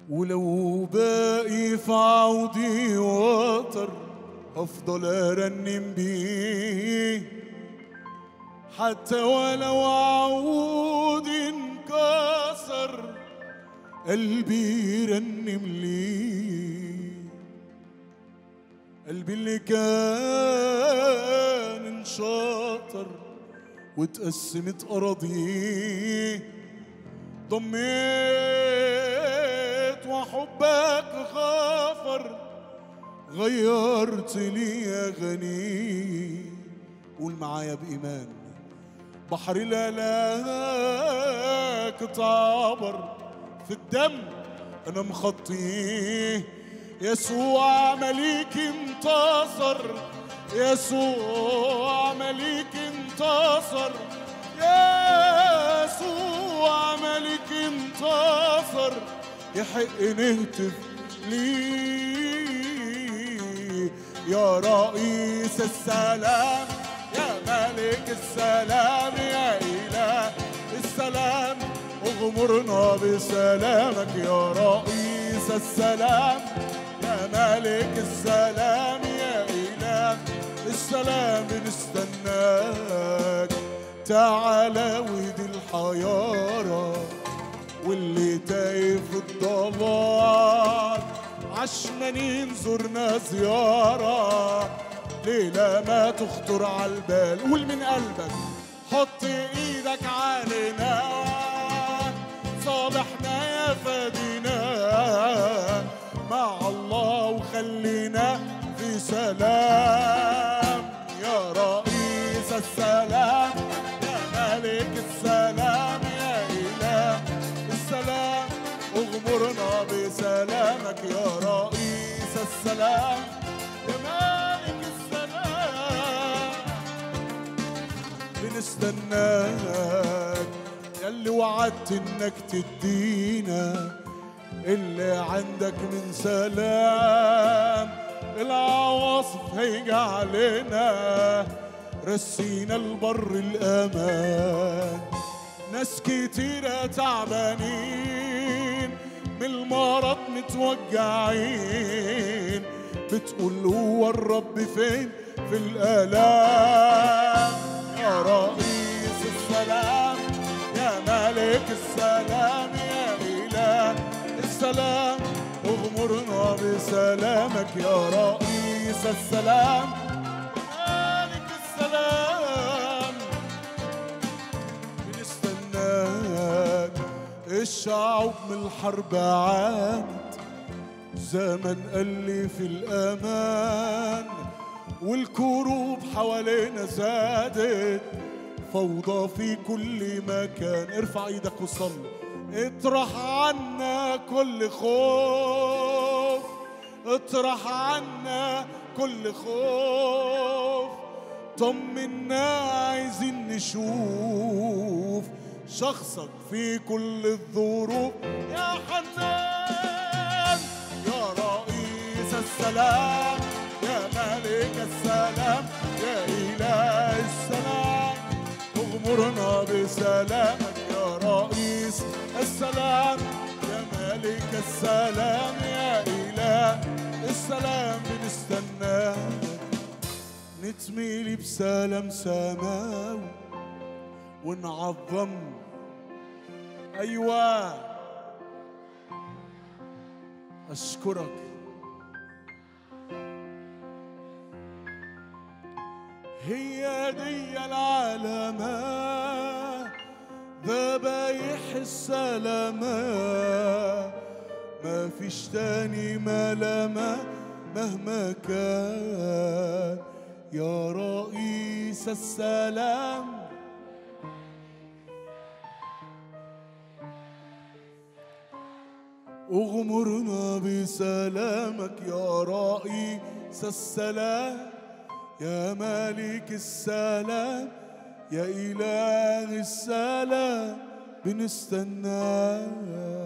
ولو باقي في عودي وتر أفضل أرنم بيه، حتى ولو عودي انكسر قلبي يرنم ليه. قلبي اللي كان انشطر واتقسمت أراضيه، ضميت وحبك غفر غيرت لي أغاني. قول معايا بإيمان: بحر الهلاك اتعبر في الدم أنا مخطيه، يسوع مليك انتصر، يسوع مليك انتصر، يسوع مليك انتصر، يحق نهتف ليه. يا رئيس السلام، يا ملك السلام، يا إله السلام، اغمرنا بسلامك. يا رئيس السلام، يا ملك السلام، يا إله السلام، بنستناك. تعالى ودي الحيارة واللي تايه في الضلال، عشمانين زرنا زيارة ليلة ما تخطر عالبال. قول من قلبك: حط ايدك علينا، صالحنا يا فادينا مع الله وخلينا في سلام. يا رئيس السلام، يا ملك السلام، يا إله السلام، اغمرنا بسلامك. يا رئيس السلام، يا ملك السلام، بنستناك. ياللي وعدت انك تدينا اللي عندك من سلام، العواصف هيجي علينا، رسينا البر الأمان. ناس كتيرة تعبانين من المرض متوجعين، بتقول هو الرب فين في الآلام. يا رئيس السلام، يا ملك السلام، يا إله السلام، اغمرنا بسلامك. يا رئيس السلام، ملك السلام، بنستناك. الشعوب من الحرب عانت، زمن قل في الأمان، والكروب حوالينا زادت، فوضى في كل مكان. ارفع ايدك وصلي: اطرح عنا كل خوف، اطرح عنا كل خوف، طمنا عايزين نشوف شخصك في كل الظروف. يا حنان، يا رئيس السلام، يا ملك السلام، يا إله السلام، اغمرنا بسلامك. يا رئيس السلام، يا ملك السلام، يا إله السلام، بنستناك. نتميلي بسلام سماوي ونعظم. أيوة أشكرك. هي دي العلامة، ذبايح السلامة، ما فيش تاني ملامة مهما كان. يا رئيس السلام، اغمرنا بسلامك. يا رئيس السلام، يا ملك السلام، يا إله السلام، بنستناك.